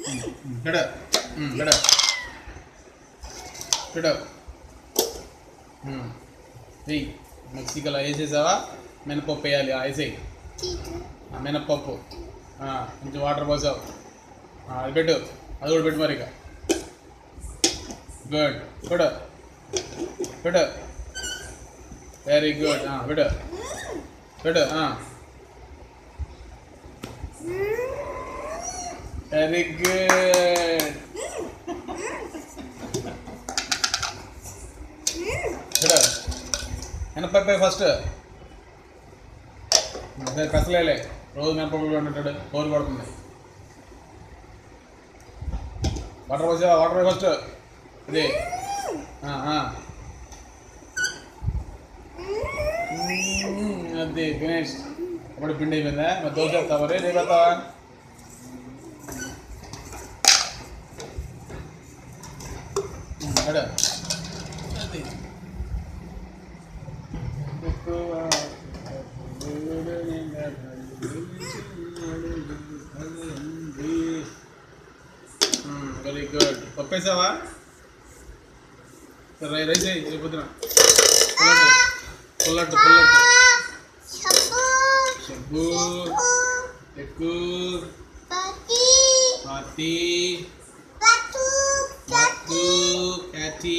ఇక్కడ ఇక్కడ ఇక్కడ వెయ్యి మిక్సీకలా వేసేసావా మినపప్పు వేయాలి వేసేయి మినపప్పు కొంచెం వాటర్ పోసావు అది పెట్టు అది కూడా పెట్టు మరి ఇక గుడ్ పెట్టు పెట్టు వెరీ గుడ్ పెట్టు పెట్టు వెరీ గుడ్ పెట్టు మినపప్పు ఫస్ట్ పెసలేలే రోజు మినపప్పు అంటాడు కోరి పడుతుంది వాటర్ పోసావా వాటర్ ఫస్ట్ ఇది అది ఫినిష్ అప్పుడు పిండి అయిపోయిందా మరి దోశ వేస్తావా రే రేపు వేస్తావా అడ అది వెరీ గుడ్ పప్పేసావా రైస్ అయ్యి రేపొద్దున పుల్లట్టు పుల్లట్టు షబ్బు ఎక్కు పాతి బత్తు క్యాచి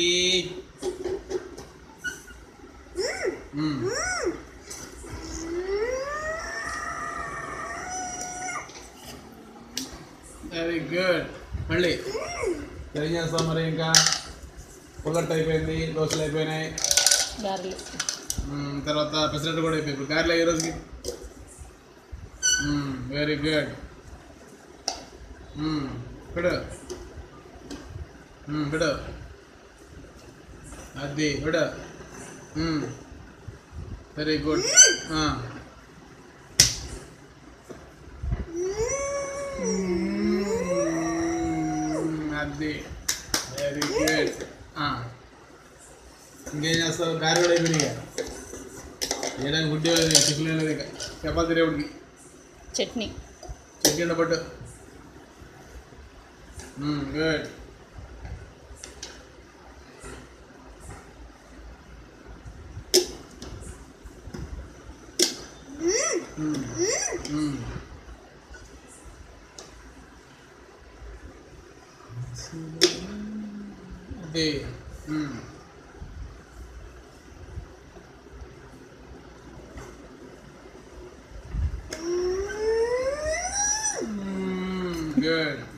వెరీ గుడ్ మళ్ళీ ఏం చేస్తాం మరి ఇంకా పుల్లట్టు అయిపోయింది దోశలు అయిపోయినాయి తర్వాత పెసరట్టు కూడా అయిపోయి ఇప్పుడు గారెలు ఈ రోజుకి వెరీ గుడ్ పెడు పెడు అది పెడు వెరీ గుడ్ అది వెరీ గుడ్ ఇంకేం చేస్తావు గారి కూడా అయిపోయినాయి చేయడానికి గుడ్డి టిఫిన్ లేదు ఇక చపాతీ రేవుడికి చట్నీ చట్నీ ఉండబట్టు గుడ్ అది good.